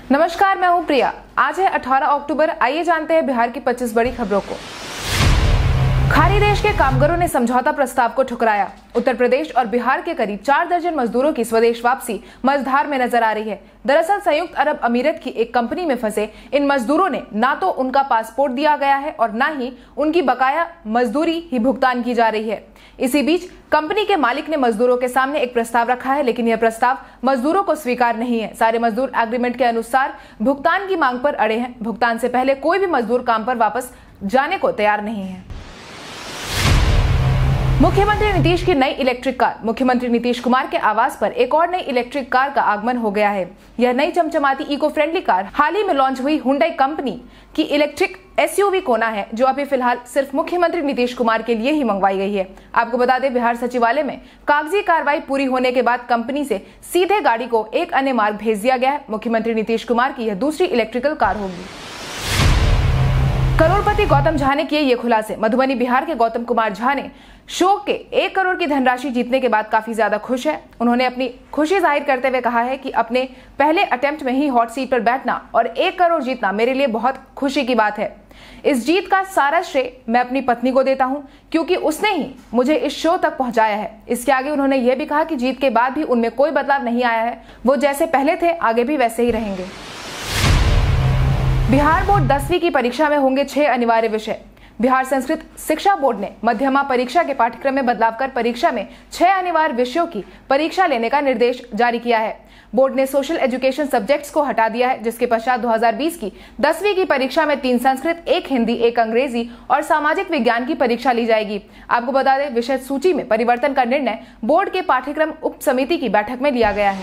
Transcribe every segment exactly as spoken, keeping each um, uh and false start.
नमस्कार, मैं हूं प्रिया। आज है अठारह अक्टूबर। आइए जानते हैं बिहार की पच्चीस बड़ी खबरों को। खाड़ी देश के कामगारों ने समझौता प्रस्ताव को ठुकराया। उत्तर प्रदेश और बिहार के करीब चार दर्जन मजदूरों की स्वदेश वापसी मझधार में नजर आ रही है। दरअसल संयुक्त अरब अमीरात की एक कंपनी में फंसे इन मजदूरों ने ना तो उनका पासपोर्ट दिया गया है और ना ही उनकी बकाया मजदूरी ही भुगतान की जा रही है। इसी बीच कंपनी के मालिक ने मजदूरों के सामने एक प्रस्ताव रखा है, लेकिन यह प्रस्ताव मजदूरों को स्वीकार नहीं है। सारे मजदूर एग्रीमेंट के अनुसार भुगतान की मांग पर अड़े हैं। भुगतान से पहले कोई भी मजदूर काम पर वापस जाने को तैयार नहीं है। मुख्यमंत्री नीतीश की नई इलेक्ट्रिक कार। मुख्यमंत्री नीतीश कुमार के आवास पर एक और नई इलेक्ट्रिक कार का आगमन हो गया है। यह नई चमचमाती इको फ्रेंडली कार हाल ही में लॉन्च हुई हुंडई कंपनी की इलेक्ट्रिक एसयूवी कोना है, जो अभी फिलहाल सिर्फ मुख्यमंत्री नीतीश कुमार के लिए ही मंगवाई गई है। आपको बता दें, बिहार सचिवालय में कागजी कार्रवाई पूरी होने के बाद कंपनी से सीधे गाड़ी को एक अन्य मार्ग भेज दिया गया है। मुख्यमंत्री नीतीश कुमार की यह दूसरी इलेक्ट्रिकल कार होगी। करोड़पति गौतम झा ने किए ये खुलासे। मधुबनी बिहार के गौतम कुमार झा ने शो के एक करोड़ की धनराशि जीतने के बाद काफी ज्यादा खुश है। उन्होंने अपनी खुशी जाहिर करते हुए कहा है कि अपने पहले अटेम्प्ट में ही हॉट सीट पर बैठना और एक करोड़ जीतना मेरे लिए बहुत खुशी की बात है। इस जीत का सारा श्रेय मैं अपनी पत्नी को देता हूं, क्योंकि उसने ही मुझे इस शो तक पहुंचाया है। इसके आगे उन्होंने यह भी कहा कि जीत के बाद भी उनमें कोई बदलाव नहीं आया है। वो जैसे पहले थे आगे भी वैसे ही रहेंगे। बिहार बोर्ड दसवीं की परीक्षा में होंगे छह अनिवार्य विषय। बिहार संस्कृत शिक्षा बोर्ड ने मध्यमा परीक्षा के पाठ्यक्रम में बदलाव कर परीक्षा में छह अनिवार्य विषयों की परीक्षा लेने का निर्देश जारी किया है। बोर्ड ने सोशल एजुकेशन सब्जेक्ट्स को हटा दिया है, जिसके पश्चात दो हज़ार बीस की दसवीं की परीक्षा में तीन संस्कृत, एक हिंदी, एक अंग्रेजी और सामाजिक विज्ञान की परीक्षा ली जाएगी। आपको बता दें, विषय सूची में परिवर्तन का निर्णय बोर्ड के पाठ्यक्रम उप समिति की बैठक में लिया गया है।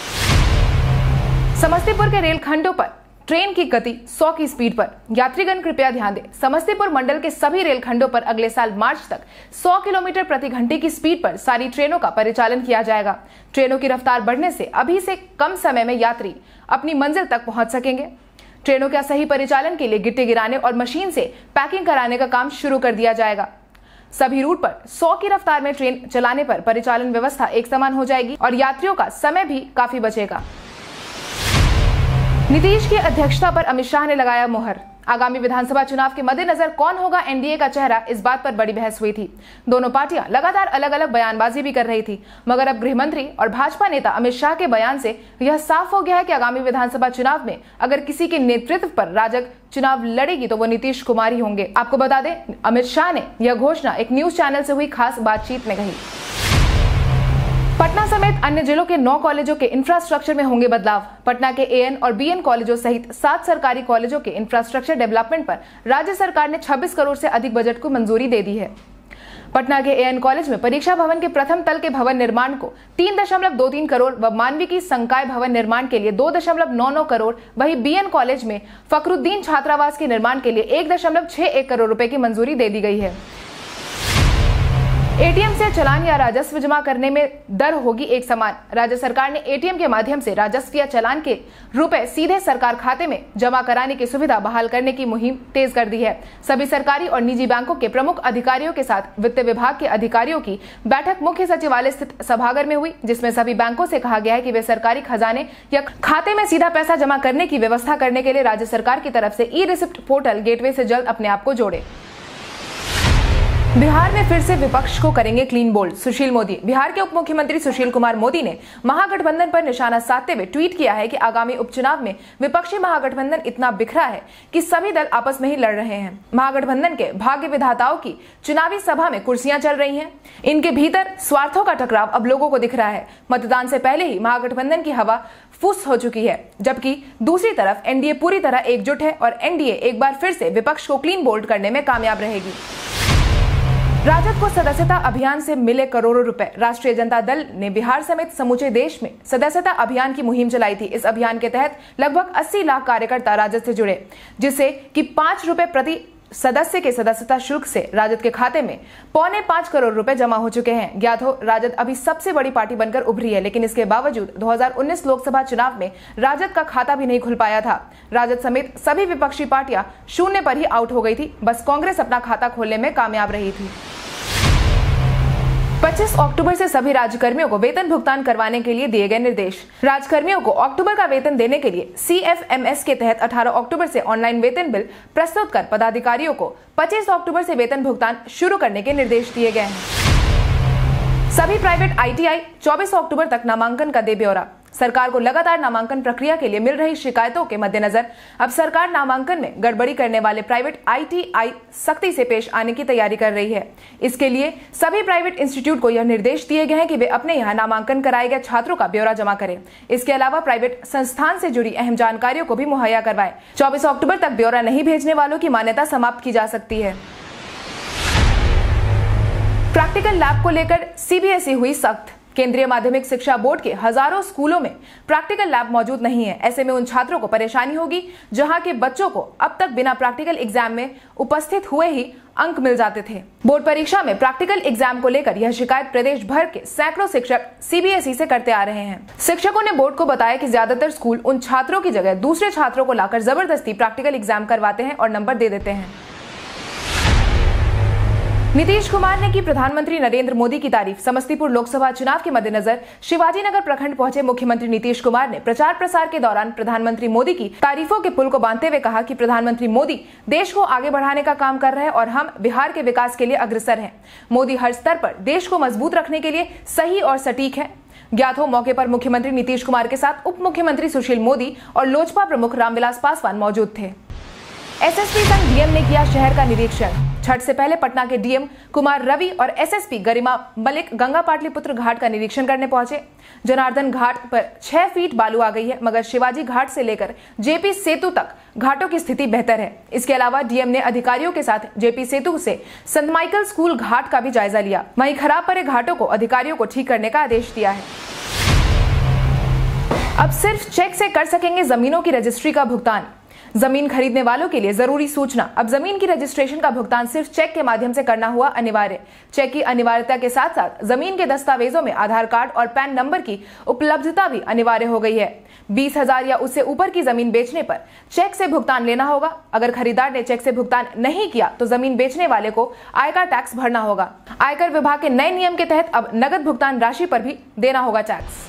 समस्तीपुर के रेलखंडों पर ट्रेन की गति सौ की स्पीड पर। यात्रीगण कृपया ध्यान दें, समस्तीपुर मंडल के सभी रेलखंडों पर अगले साल मार्च तक सौ किलोमीटर प्रति घंटे की स्पीड पर सारी ट्रेनों का परिचालन किया जाएगा। ट्रेनों की रफ्तार बढ़ने से अभी से कम समय में यात्री अपनी मंजिल तक पहुंच सकेंगे। ट्रेनों के सही परिचालन के लिए गिट्टी गिराने और मशीन से पैकिंग कराने का काम शुरू कर दिया जाएगा। सभी रूट पर सौ की रफ्तार में ट्रेन चलाने पर परिचालन व्यवस्था एक समान हो जाएगी और यात्रियों का समय भी काफी बचेगा। नीतीश की अध्यक्षता पर अमित शाह ने लगाया मोहर। आगामी विधानसभा चुनाव के मद्देनजर कौन होगा एनडीए का चेहरा, इस बात पर बड़ी बहस हुई थी। दोनों पार्टियां लगातार अलग अलग बयानबाजी भी कर रही थी, मगर अब गृह मंत्री और भाजपा नेता अमित शाह के बयान से यह साफ हो गया है कि आगामी विधानसभा चुनाव में अगर किसी के नेतृत्व पर राजग चुनाव लड़ेगी तो वो नीतीश कुमार ही होंगे। आपको बता दें, अमित शाह ने यह घोषणा एक न्यूज चैनल से हुई खास बातचीत में कही। पटना समेत अन्य जिलों के नौ कॉलेजों के इंफ्रास्ट्रक्चर में होंगे बदलाव। पटना के एएन और बीएन कॉलेजों सहित सात सरकारी कॉलेजों के इंफ्रास्ट्रक्चर डेवलपमेंट पर राज्य सरकार ने छब्बीस करोड़ से अधिक बजट को मंजूरी दे दी है। पटना के एएन कॉलेज में परीक्षा भवन के प्रथम तल के भवन निर्माण को तीन दशमलव दो तीन करोड़ व मानविकी संकाय भवन निर्माण के लिए दो दशमलव नौ नौ करोड़, वही बीएन कॉलेज में फखरुद्दीन छात्रावास के निर्माण के लिए एक दशमलव छह एक करोड़ रुपए की मंजूरी दे दी गई है। एटीएम से चालान या राजस्व जमा करने में दर होगी एक समान। राज्य सरकार ने एटीएम के माध्यम से राजस्व या चालान के रुपए सीधे सरकार खाते में जमा कराने की सुविधा बहाल करने की मुहिम तेज कर दी है। सभी सरकारी और निजी बैंकों के प्रमुख अधिकारियों के साथ वित्त विभाग के अधिकारियों की बैठक मुख्य सचिवालय स्थित सभागार में हुई, जिसमें सभी बैंकों से कहा गया है कि वे सरकारी खजाने या खाते में सीधा पैसा जमा करने की व्यवस्था करने के लिए राज्य सरकार की तरफ से ई रिसिप्ट पोर्टल गेटवे से जल्द अपने आप को जोड़े। बिहार में फिर से विपक्ष को करेंगे क्लीन बोल्ड। सुशील मोदी। बिहार के उप मुख्यमंत्री सुशील कुमार मोदी ने महागठबंधन पर निशाना साधते हुए ट्वीट किया है कि आगामी उपचुनाव में विपक्षी महागठबंधन इतना बिखरा है कि सभी दल आपस में ही लड़ रहे हैं। महागठबंधन के भाग्य विधाताओं की चुनावी सभा में कुर्सियां चल रही हैं। इनके भीतर स्वार्थों का टकराव अब लोगों को दिख रहा है। मतदान से पहले ही महागठबंधन की हवा फुस हो चुकी है, जबकि दूसरी तरफ एनडीए पूरी तरह एकजुट है और एनडीए एक बार फिर से विपक्ष को क्लीन बोल्ड करने में कामयाब रहेगी। राजद को सदस्यता अभियान से मिले करोड़ों रुपए। राष्ट्रीय जनता दल ने बिहार समेत समूचे देश में सदस्यता अभियान की मुहिम चलाई थी। इस अभियान के तहत लगभग अस्सी लाख कार्यकर्ता राजद से जुड़े, जिससे कि पांच रुपए प्रति सदस्य के सदस्यता शुल्क से राजद के खाते में पौने पांच करोड़ रुपए जमा हो चुके हैं। ज्ञात हो, राजद अभी सबसे बड़ी पार्टी बनकर उभरी है, लेकिन इसके बावजूद दो हज़ार उन्नीस लोकसभा चुनाव में राजद का खाता भी नहीं खुल पाया था। राजद समेत सभी विपक्षी पार्टियां शून्य पर ही आउट हो गई थी। बस कांग्रेस अपना खाता खोलने में कामयाब रही थी। पच्चीस अक्टूबर से सभी राज्यकर्मियों को वेतन भुगतान करवाने के लिए दिए गए निर्देश। राज्यकर्मियों को अक्टूबर का वेतन देने के लिए सी एफ एम एस के तहत अठारह अक्टूबर से ऑनलाइन वेतन बिल प्रस्तुत कर पदाधिकारियों को पच्चीस अक्टूबर से वेतन भुगतान शुरू करने के निर्देश दिए गए हैं। सभी प्राइवेट आई टी आई चौबीस अक्टूबर तक नामांकन का दे ब्यौरा। सरकार को लगातार नामांकन प्रक्रिया के लिए मिल रही शिकायतों के मद्देनजर अब सरकार नामांकन में गड़बड़ी करने वाले प्राइवेट आई टी आई सख्ती से पेश आने की तैयारी कर रही है। इसके लिए सभी प्राइवेट इंस्टीट्यूट को यह निर्देश दिए गए हैं कि वे अपने यहाँ नामांकन कराए गए छात्रों का ब्यौरा जमा करें। इसके अलावा प्राइवेट संस्थान से जुड़ी अहम जानकारियों को भी मुहैया करवाएं। चौबीस अक्टूबर तक ब्यौरा नहीं भेजने वालों की मान्यता समाप्त की जा सकती है। प्रैक्टिकल लैब को लेकर सी बी एस ई हुई सख्त। केंद्रीय माध्यमिक शिक्षा बोर्ड के हजारों स्कूलों में प्रैक्टिकल लैब मौजूद नहीं है। ऐसे में उन छात्रों को परेशानी होगी जहां के बच्चों को अब तक बिना प्रैक्टिकल एग्जाम में उपस्थित हुए ही अंक मिल जाते थे। बोर्ड परीक्षा में प्रैक्टिकल एग्जाम को लेकर यह शिकायत प्रदेश भर के सैकड़ों शिक्षक सी बी एस ई से करते आ रहे हैं। शिक्षकों ने बोर्ड को बताया कि ज्यादातर स्कूल उन छात्रों की जगह दूसरे छात्रों को लाकर जबरदस्ती प्रैक्टिकल एग्जाम करवाते हैं और नंबर दे देते हैं। नीतीश कुमार ने की प्रधानमंत्री नरेंद्र मोदी की तारीफ। समस्तीपुर लोकसभा चुनाव के मद्देनजर शिवाजी नगर प्रखंड पहुंचे मुख्यमंत्री नीतीश कुमार ने प्रचार प्रसार के दौरान प्रधानमंत्री मोदी की तारीफों के पुल को बांधते हुए कहा कि प्रधानमंत्री मोदी देश को आगे बढ़ाने का काम कर रहे हैं और हम बिहार के विकास के लिए अग्रसर हैं। मोदी हर स्तर पर देश को मजबूत रखने के लिए सही और सटीक है। ज्ञात हो, मौके पर मुख्यमंत्री नीतीश कुमार के साथ उप मुख्यमंत्री सुशील मोदी और लोजपा प्रमुख रामविलास पासवान मौजूद थे। एस एस पी संघ डी एम ने किया शहर का निरीक्षण। छठ से पहले पटना के डी एम कुमार रवि और S S P Garima Malik Ganga Pataliputra Ghat का निरीक्षण करने पहुंचे। जनार्दन घाट पर छह फीट बालू आ गई है, मगर शिवाजी घाट से लेकर जे पी सेतु तक घाटों की स्थिति बेहतर है। इसके अलावा डी एम ने अधिकारियों के साथ जे पी सेतु से संत माइकल स्कूल घाट का भी जायजा लिया। वहीं खराब पड़े घाटों को अधिकारियों को ठीक करने का आदेश दिया है। अब सिर्फ चेक से कर सकेंगे जमीनों की रजिस्ट्री का भुगतान। जमीन खरीदने वालों के लिए जरूरी सूचना। अब जमीन की रजिस्ट्रेशन का भुगतान सिर्फ चेक के माध्यम से करना हुआ अनिवार्य। चेक की अनिवार्यता के साथ साथ जमीन के दस्तावेजों में आधार कार्ड और पैन नंबर की उपलब्धता भी अनिवार्य हो गई है। बीस हजार या उससे ऊपर की जमीन बेचने पर चेक से भुगतान लेना होगा। अगर खरीदार ने चेक से भुगतान नहीं किया तो जमीन बेचने वाले को आयकर टैक्स भरना होगा। आयकर विभाग के नए नियम के तहत अब नगद भुगतान राशि पर भी देना होगा टैक्स।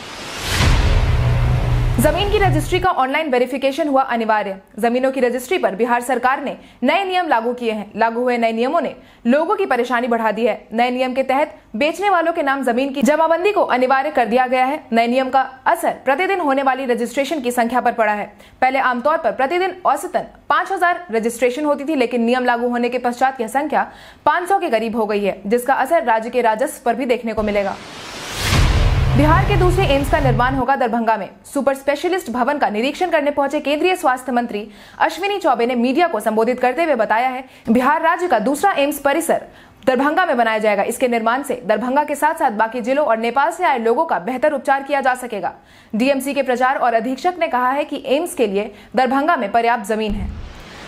जमीन की रजिस्ट्री का ऑनलाइन वेरिफिकेशन हुआ अनिवार्य। जमीनों की रजिस्ट्री पर बिहार सरकार ने नए नियम लागू किए हैं। लागू हुए नए नियमों ने लोगों की परेशानी बढ़ा दी है। नए नियम के तहत बेचने वालों के नाम जमीन की जमाबंदी को अनिवार्य कर दिया गया है। नए नियम का असर प्रतिदिन होने वाली रजिस्ट्रेशन की संख्या पर पड़ा है। पहले आमतौर पर प्रतिदिन औसतन पांच हजार रजिस्ट्रेशन होती थी, लेकिन नियम लागू होने के पश्चात यह संख्या पाँच सौ के करीब हो गई है, जिसका असर राज्य के राजस्व पर भी देखने को मिलेगा। बिहार के दूसरे एम्स का निर्माण होगा दरभंगा में। सुपर स्पेशलिस्ट भवन का निरीक्षण करने पहुंचे केंद्रीय स्वास्थ्य मंत्री अश्विनी चौबे ने मीडिया को संबोधित करते हुए बताया है, बिहार राज्य का दूसरा एम्स परिसर दरभंगा में बनाया जाएगा। इसके निर्माण से दरभंगा के साथ साथ बाकी जिलों और नेपाल से आए लोगों का बेहतर उपचार किया जा सकेगा। डी एम सी के प्रचार और अधीक्षक ने कहा है कि एम्स के लिए दरभंगा में पर्याप्त जमीन है।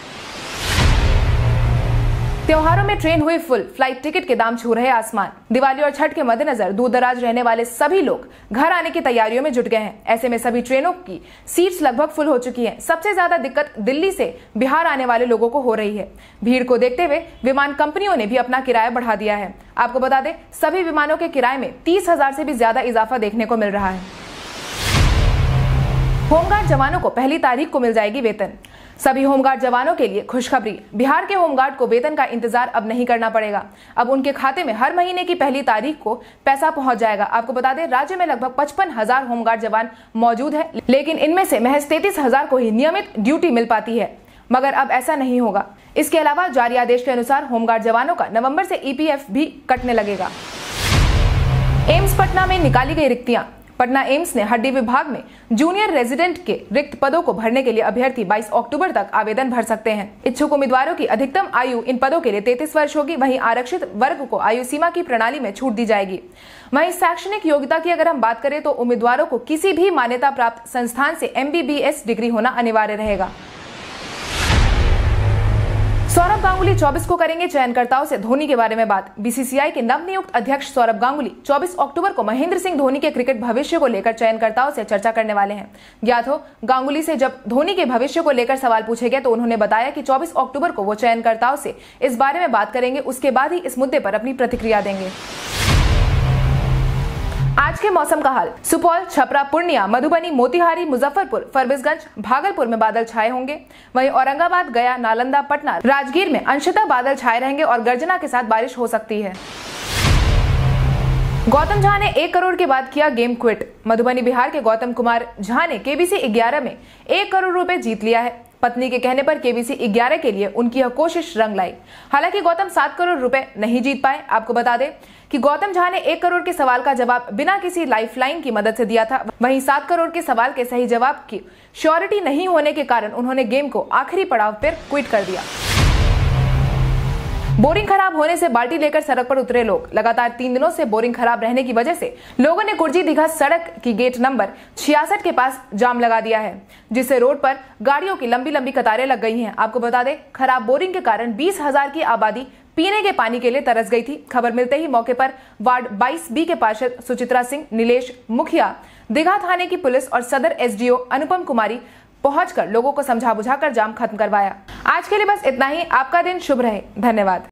त्योहारों में ट्रेन हुई फुल, फ्लाइट टिकट के दाम छू रहे आसमान। दिवाली और छठ के मद्देनजर दूर दराज रहने वाले सभी लोग घर आने की तैयारियों में जुट गए हैं। ऐसे में सभी ट्रेनों की सीट्स लगभग फुल हो चुकी हैं। सबसे ज्यादा दिक्कत दिल्ली से बिहार आने वाले लोगों को हो रही है। भीड़ को देखते हुए विमान कंपनियों ने भी अपना किराया बढ़ा दिया है। आपको बता दें, सभी विमानों के किराए में तीस हजार से भी ज्यादा इजाफा देखने को मिल रहा है। होमगार्ड जवानों को पहली तारीख को मिल जाएगी वेतन। सभी होमगार्ड जवानों के लिए खुशखबरी। बिहार के होमगार्ड को वेतन का इंतजार अब नहीं करना पड़ेगा। अब उनके खाते में हर महीने की पहली तारीख को पैसा पहुंच जाएगा। आपको बता दें, राज्य में लगभग पचपन हजार होमगार्ड जवान मौजूद है, लेकिन इनमें से महज तैतीस हजार को ही नियमित ड्यूटी मिल पाती है। मगर अब ऐसा नहीं होगा। इसके अलावा जारी आदेश के अनुसार होमगार्ड जवानों का नवंबर से ई पी एफ भी कटने लगेगा। एम्स पटना में निकाली गई रिक्तियां। पटना एम्स ने हड्डी विभाग में जूनियर रेजिडेंट के रिक्त पदों को भरने के लिए अभ्यर्थी बाईस अक्टूबर तक आवेदन भर सकते हैं। इच्छुक उम्मीदवारों की अधिकतम आयु इन पदों के लिए तैंतीस वर्ष होगी। वहीं आरक्षित वर्ग को आयु सीमा की प्रणाली में छूट दी जाएगी। वहीं शैक्षणिक योग्यता की अगर हम बात करें तो उम्मीदवारों को किसी भी मान्यता प्राप्त संस्थान से M B B S degree होना अनिवार्य रहेगा। सौरभ गांगुली चौबीस को करेंगे चयनकर्ताओं से धोनी के बारे में बात। बी सी सी आई के नवनियुक्त अध्यक्ष सौरभ गांगुली चौबीस अक्टूबर को महेंद्र सिंह धोनी के क्रिकेट भविष्य को लेकर चयनकर्ताओं से चर्चा करने वाले हैं। ज्ञात हो, गांगुली से जब धोनी के भविष्य को लेकर सवाल पूछे गए तो उन्होंने बताया कि चौबीस अक्टूबर को वो चयनकर्ताओं से इस बारे में बात करेंगे। उसके बाद ही इस मुद्दे पर अपनी प्रतिक्रिया देंगे। आज के मौसम का हाल। सुपौल, छपरा, पूर्णिया, मधुबनी, मोतिहारी, मुजफ्फरपुर, फरबिसगंज, भागलपुर में बादल छाए होंगे। वहीं औरंगाबाद, गया, नालंदा, पटना, राजगीर में अंशतः बादल छाए रहेंगे और गर्जना के साथ बारिश हो सकती है। गौतम झा ने एक करोड़ के बाद किया गेम क्विट। मधुबनी, बिहार के गौतम कुमार झा ने केबीसी ग्यारह में एक करोड़ रुपए जीत लिया है। पत्नी के कहने पर केबीसी ग्यारह के लिए उनकी यह कोशिश रंग लाई। हालांकि गौतम सात करोड़ रुपए नहीं जीत पाए। आपको बता दें कि गौतम झा ने एक करोड़ के सवाल का जवाब बिना किसी लाइफलाइन की मदद से दिया था। वहीं सात करोड़ के सवाल के सही जवाब की श्योरिटी नहीं होने के कारण उन्होंने गेम को आखिरी पड़ाव पर क्विट कर दिया। बोरिंग खराब होने से बाल्टी लेकर सड़क पर उतरे लोग। लगातार तीन दिनों से बोरिंग खराब रहने की वजह से लोगों ने कुर्जी दीघा सड़क की गेट नंबर छियासठ के पास जाम लगा दिया है, जिससे रोड पर गाड़ियों की लंबी लंबी कतारें लग गई हैं। आपको बता दें, खराब बोरिंग के कारण बीस हजार की आबादी पीने के पानी के लिए तरस गई थी। खबर मिलते ही मौके पर वार्ड बाईस बी के पार्षद सुचित्रा सिंह, नीलेश मुखिया, दीघा थाने की पुलिस और सदर एसडीओ अनुपम कुमारी पहुंचकर लोगों को समझा बुझाकर जाम खत्म करवाया। आज के लिए बस इतना ही। आपका दिन शुभ रहे। धन्यवाद।